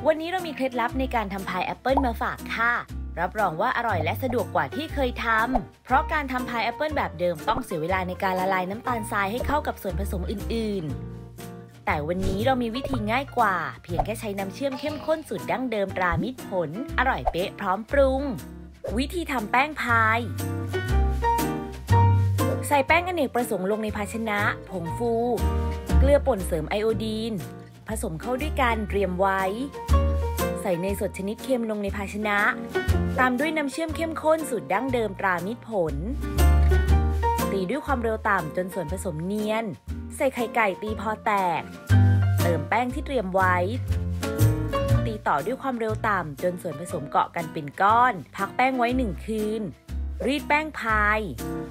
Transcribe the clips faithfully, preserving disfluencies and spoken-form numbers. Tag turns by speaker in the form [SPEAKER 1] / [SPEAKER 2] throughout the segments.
[SPEAKER 1] วันนี้เรามีเคล็ดลับในการทำพายแอปเปิลมาฝากค่ะรับรองว่าอร่อยและสะดวกกว่าที่เคยทำเพราะการทำพายแอปเปิลแบบเดิมต้องเสียเวลาในการละลายน้ำตาลทรายให้เข้ากับส่วนผสมอื่นๆแต่วันนี้เรามีวิธีง่ายกว่าเพียงแค่ใช้น้ำเชื่อมเข้มข้นสูตรดั้งเดิมตรามิตรผลอร่อยเป๊ะพร้อมปรุงวิธีทำแป้งพายใส่แป้งอเนกประสงค์ลงในภาชนะผงฟูเกลือป่นเสริมไอโอดีนผสมเข้าด้วยกันเตรียมไว้ใส่เนยสดชนิดเค็มลงในภาชนะตามด้วยน้ำเชื่อมเข้มข้นสูตรดั้งเดิมตรามิตรผลตีด้วยความเร็วต่ำจนส่วนผสมเนียนใส่ไข่ไก่ตีพอแตกเติมแป้งที่เตรียมไว้ตีต่อด้วยความเร็วต่ำจนส่วนผสมเกาะกันเป็นก้อนพักแป้งไว้หนึ่งคืนรีดแป้งพาย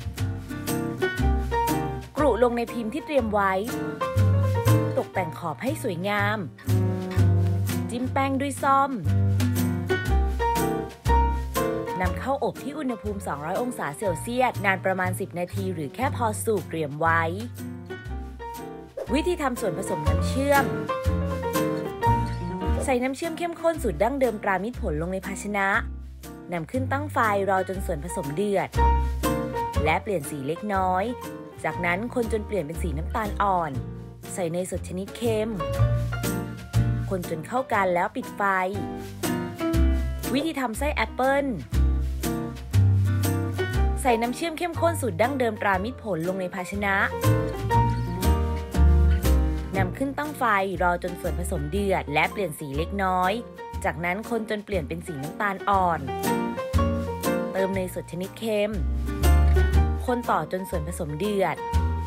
[SPEAKER 1] กรุลงในพิมพ์ที่เตรียมไว้ตกแต่งขอบให้สวยงามจิ้มแป้งด้วยซ่อมนำเข้าอบที่อุณหภูมิสองร้อยองศาเซลเซียสนานประมาณสิบนาทีหรือแค่พอสุกเตรียมไว้วิธีทำส่วนผสมน้ำเชื่อมใส่น้ำเชื่อมเข้มข้นสูตรดั้งเดิมตรามิตรผลลงในภาชนะนำขึ้นตั้งไฟรอจนส่วนผสมเดือดและเปลี่ยนสีเล็กน้อยจากนั้นคนจนเปลี่ยนเป็นสีน้ำตาลอ่อนใส่เนยสดชนิดเค็มคนจนเข้ากันแล้วปิดไฟวิธีทำไส้แอปเปิ้ลใส่น้ำเชื่อมเข้มข้นสูตรดั้งเดิมตรามิตรผลลงในภาชนะนำขึ้นตั้งไฟรอจนส่วนผสมเดือดและเปลี่ยนสีเล็กน้อยจากนั้นคนจนเปลี่ยนเป็นสีน้ำตาลอ่อนเติมเนยสดชนิดเค็มคนต่อจนส่วนผสมเดือด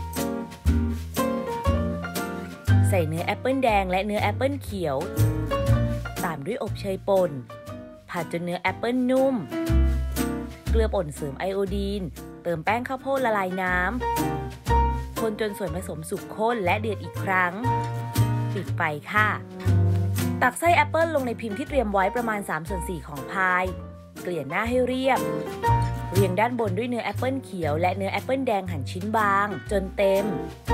[SPEAKER 1] ใส่เนื้อแอปเปิลแดงและเนื้อแอปเปิลเขียวตามด้วยอบเชยป่นผัดจนเนื้อแอปเปิลนุ่มเกลือป่นเสริมไอโอดีนเติมแป้งข้าวโพดละลายน้ำคนจนส่วนผสมสุกข้นและเดือดอีกครั้งปิดไฟค่ะตักไส้แอปเปิลลงในพิมพ์ที่เตรียมไว้ประมาณสามส่วนสี่ของพายเกลี่ยหน้าให้เรียบเรียงด้านบนด้วยเนื้อแอปเปิลเขียวและเนื้อแอปเปิลแดงหั่นชิ้นบางจนเต็ม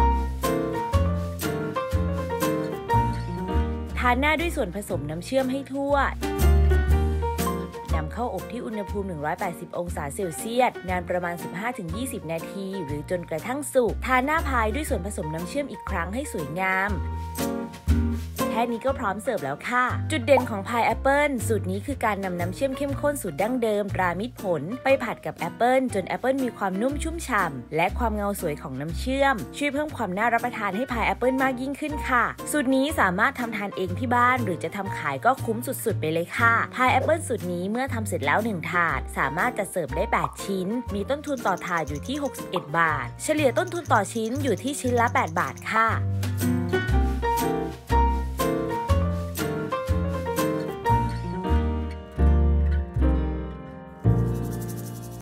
[SPEAKER 1] ทาหน้าด้วยส่วนผสมน้ำเชื่อมให้ทั่วนำเข้าอบที่อุณหภูมิหนึ่งร้อยแปดสิบองศาเซลเซียสนานประมาณ สิบห้าถึงยี่สิบ นาทีหรือจนกระทั่งสุกทาหน้าพายด้วยส่วนผสมน้ำเชื่อมอีกครั้งให้สวยงามแค่นี้ก็พร้อมเสิร์ฟแล้วค่ะจุดเด่นของพายแอปเปิลสูตรนี้คือการนำน้ำเชื่อมเข้มข้นสูตรดั้งเดิมตรามิตรผลไปผัดกับแอปเปิลจนแอปเปิลมีความนุ่มชุ่มฉ่ำและความเงาสวยของน้ำเชื่อมช่วยเพิ่มความน่ารับประทานให้พายแอปเปิลมากยิ่งขึ้นค่ะสูตรนี้สามารถทำทานเองที่บ้านหรือจะทำขายก็คุ้มสุดๆไปเลยค่ะพายแอปเปิลสูตรนี้เมื่อทำเสร็จแล้วหนึ่งถาดสามารถจัดเสิร์ฟได้แปดชิ้นมีต้นทุนต่อถาดอยู่ที่หกสิบเอ็ดบาทเฉลี่ยต้นทุนต่อชิ้นอยู่ที่ชิ้นละแปดบาทค่ะ